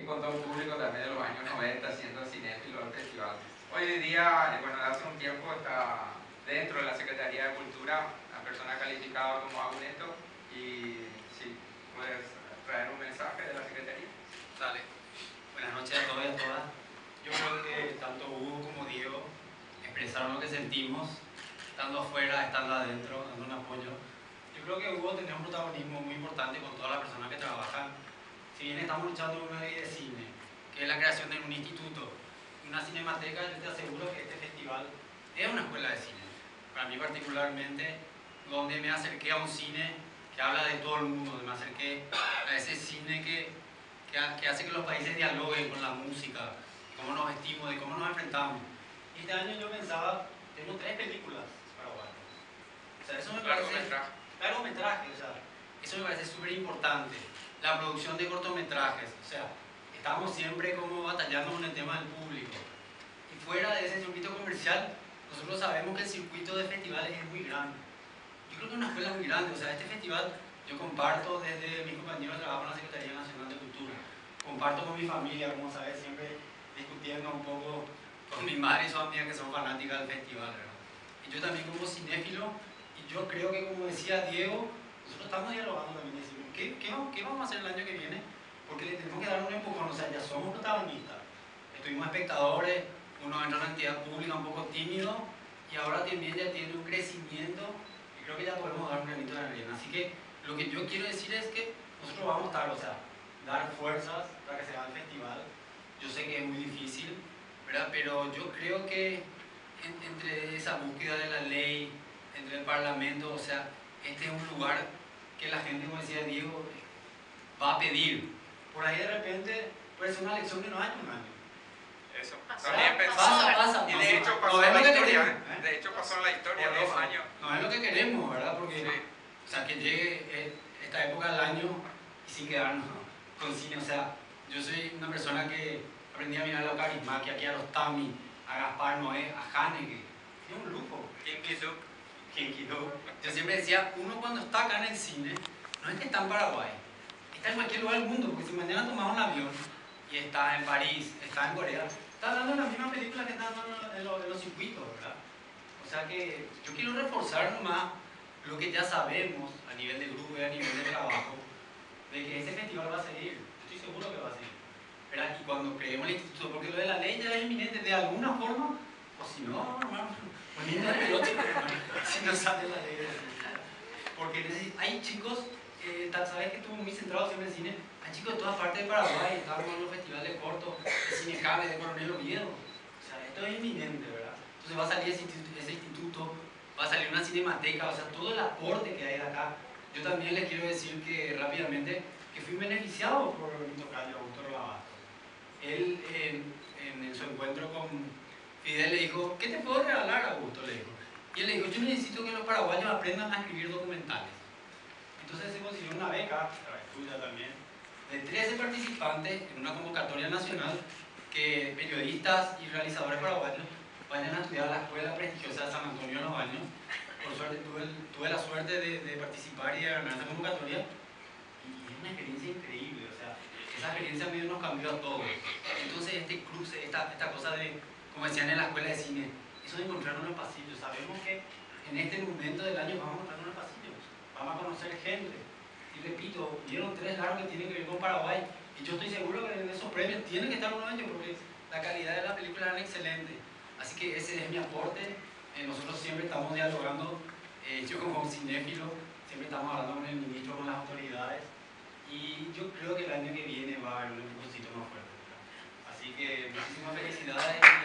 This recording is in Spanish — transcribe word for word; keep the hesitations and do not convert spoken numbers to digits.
encontró un público también de los años noventa siendo cinéfilo del festival. Hoy en día, eh, bueno, hace un tiempo está dentro de la Secretaría de Cultura la persona calificada como Aguneto y sí, puedes traer un mensaje de la Secretaría. Dale. Buenas noches a todos y a todas. Yo creo que tanto Hugo como Diego expresaron lo que sentimos, estando afuera, estando adentro, dando un apoyo. Yo creo que Hugo tenía un protagonismo muy importante con todas las personas que trabajan. Si bien estamos luchando por una ley de cine, que es la creación de un instituto, una cinemateca, yo te aseguro que este festival es una escuela de cine. Para mí particularmente, donde me acerqué a un cine que habla de todo el mundo, donde me acerqué a ese cine que, que, que hace que los países dialoguen con la música, cómo nos vestimos, de cómo nos enfrentamos. Y este año yo pensaba, tengo tres películas paraguayas. O sea, eso me parece... Largometraje. Largometraje, o sea, eso me parece súper importante. La producción de cortometrajes, o sea, estamos siempre como batallando con el tema del público. Y fuera de ese circuito comercial, nosotros sabemos que el circuito de festivales es muy grande. Yo creo que es una escuela muy grande, o sea, este festival yo comparto desde mis compañeros de trabajo en la Secretaría Nacional de Cultura, comparto con mi familia, como sabes, siempre discutiendo un poco con mi madre y sus amigas que son fanáticas del festival, ¿verdad? Y yo también como cinéfilo, y yo creo que como decía Diego, nosotros estamos dialogando también, decimos, ¿qué, qué, ¿qué vamos a hacer el año que viene? Porque le tenemos que dar un empujón, o sea, ya somos protagonistas, estuvimos espectadores, uno entra en una entidad pública un poco tímido, y ahora también ya tiene un crecimiento, y creo que ya podemos dar un granito de arena. Así que lo que yo quiero decir es que nosotros vamos a estar, o sea, dar fuerzas para que se haga el festival. Yo sé que es muy difícil, ¿verdad? Pero yo creo que en, entre esa búsqueda de la ley, entre el Parlamento, o sea, este es un lugar que la gente, como decía Diego, va a pedir. Por ahí de repente puede ser una elección que no haya un año. Eso. Pasa, También pasa, pensaba. pasa, Y pasa. de hecho No pasó es en lo la que historia. queremos, ¿eh? De hecho pasó en la historia, Por dos eso. años. No es lo que queremos, ¿verdad? Porque, Sí. o sea, que llegue eh, esta época del año y sin quedarnos con cine. O sea, yo soy una persona que aprendí a mirar a los Carismaki, aquí a los Tami, a Gaspar Noé, a Haneke. Es un lujo. Kinky Duk. Kinky Duk. Yo siempre decía, uno cuando está acá en el cine, no es que está en Paraguay, está en cualquier lugar del mundo, porque si mañana tomas un avión y está en París, está en Corea, está dando la misma película que está dando en los, en los circuitos, ¿verdad? O sea que yo quiero reforzar nomás lo que ya sabemos a nivel de grupo y a nivel de trabajo, de que ese festival va a seguir, estoy seguro que va a seguir, ¿verdad? Y cuando creemos el instituto, porque lo de la ley ya es inminente de alguna forma, o si no, hermano, poniendo el pelote, si no sale la ley. Porque hay chicos, eh, sabes que estuvo muy centrado siempre en cine, hay chicos de todas partes de Paraguay, estamos en los festivales cortos, de Cine Cable, de Coronel Oviedo. O sea, esto es inminente, ¿verdad? Entonces va a salir ese instituto, ese instituto, va a salir una cinemateca, o sea, todo el aporte que hay de acá. Yo también les quiero decir que rápidamente, que fui beneficiado por mi tocayo, Augusto Rolabastos. Él, en, en, en su encuentro con Fidel, le dijo, ¿qué te puedo regalar, Augusto? Le dijo. Y él le dijo, yo necesito que los paraguayos aprendan a escribir documentales. Entonces se consiguió una beca, tuya también, de trece participantes en una convocatoria nacional que periodistas y realizadores paraguayos vayan a estudiar a la escuela prestigiosa de San Antonio de los Baños. Por suerte tuve, tuve la suerte de, de participar y de ganar esa convocatoria y es una experiencia increíble, o sea, esa experiencia a mí nos cambió a todos. Entonces este cruce, esta, esta cosa de, como decían en la escuela de cine, eso de encontrarnos en los pasillos, sabemos que en este momento del año vamos a encontrarnos en los pasillos, vamos a conocer gente. Y repito, vieron tres largos que tienen que ver con Paraguay y yo estoy seguro que en esos premios tienen que estar uno de ellos porque la calidad de la película es excelente. Así que ese es mi aporte. Eh, nosotros siempre estamos dialogando, eh, yo como cinéfilo, siempre estamos hablando con el ministro, con las autoridades y yo creo que el año que viene va a haber un empujoncito más fuerte. Así que muchísimas felicidades.